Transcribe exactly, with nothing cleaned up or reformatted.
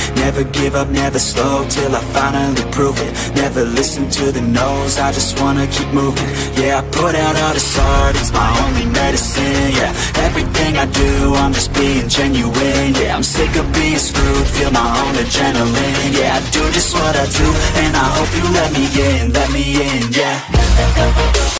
Never give up, never slow, till I finally prove it. Never listen to the no's, I just wanna keep moving. Yeah, I put out all this art, it's my only medicine. Yeah, everything I do, I'm just being genuine. Yeah, I'm sick of being screwed, feel my own adrenaline. Yeah, I do just what I do, and I hope you let me in, let me in, yeah.